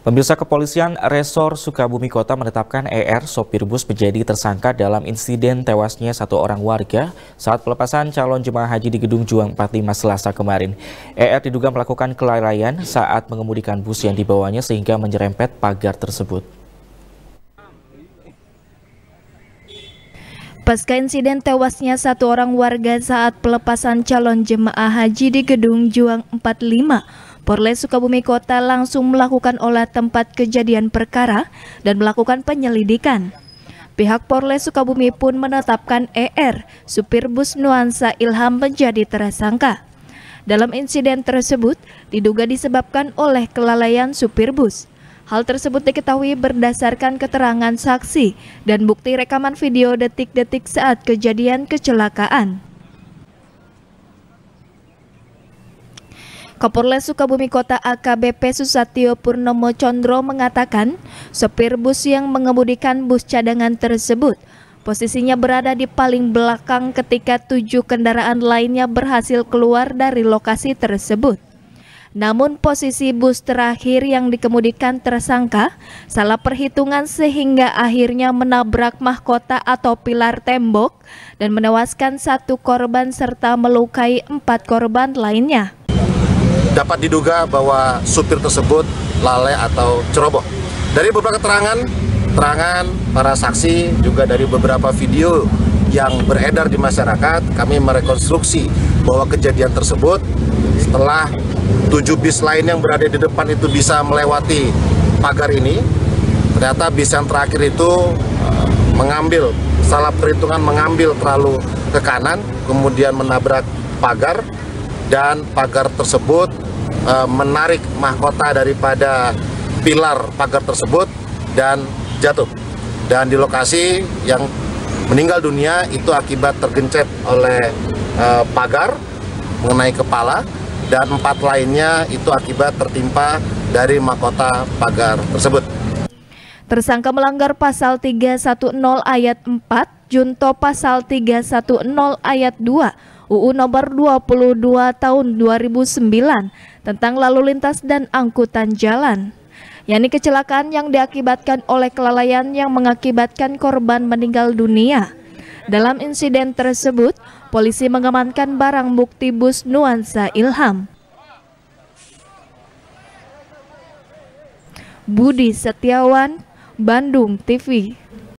Pemirsa, Kepolisian Resor Sukabumi Kota menetapkan ER, sopir bus, menjadi tersangka dalam insiden tewasnya satu orang warga saat pelepasan calon jemaah haji di Gedung Juang 45 Selasa kemarin. ER diduga melakukan kelalaian saat mengemudikan bus yang dibawanya sehingga menyerempet pagar tersebut. Pasca insiden tewasnya satu orang warga saat pelepasan calon jemaah haji di Gedung Juang 45, Polres Sukabumi Kota langsung melakukan olah tempat kejadian perkara dan melakukan penyelidikan. Pihak Polres Sukabumi pun menetapkan ER, supir bus Nuansa Ilham, menjadi tersangka. Dalam insiden tersebut, diduga disebabkan oleh kelalaian supir bus. Hal tersebut diketahui berdasarkan keterangan saksi dan bukti rekaman video detik-detik saat kejadian kecelakaan. Kapolres Sukabumi Kota AKBP Susatyo Purnomo Condro mengatakan, sopir bus yang mengemudikan bus cadangan tersebut posisinya berada di paling belakang ketika 7 kendaraan lainnya berhasil keluar dari lokasi tersebut. Namun posisi bus terakhir yang dikemudikan tersangka salah perhitungan sehingga akhirnya menabrak mahkota atau pilar tembok dan menewaskan 1 korban serta melukai 4 korban lainnya. Dapat diduga bahwa supir tersebut lalai atau ceroboh. Dari beberapa keterangan para saksi, juga dari beberapa video yang beredar di masyarakat, kami merekonstruksi bahwa kejadian tersebut setelah 7 bis lain yang berada di depan itu bisa melewati pagar ini, ternyata bis yang terakhir itu salah perhitungan mengambil terlalu ke kanan, kemudian menabrak pagar, dan pagar tersebut menarik mahkota daripada pilar pagar tersebut dan jatuh. Dan di lokasi yang meninggal dunia itu akibat tergencet oleh pagar mengenai kepala, dan 4 lainnya itu akibat tertimpa dari mahkota pagar tersebut. Tersangka melanggar pasal 310 ayat 4, junto pasal 310 ayat 2 UU nomor 22 tahun 2009 tentang lalu lintas dan angkutan jalan, yakni kecelakaan yang diakibatkan oleh kelalaian yang mengakibatkan korban meninggal dunia. Dalam insiden tersebut, polisi mengamankan barang bukti bus Nuansa Ilham. Budi Setiawan, Bandung TV.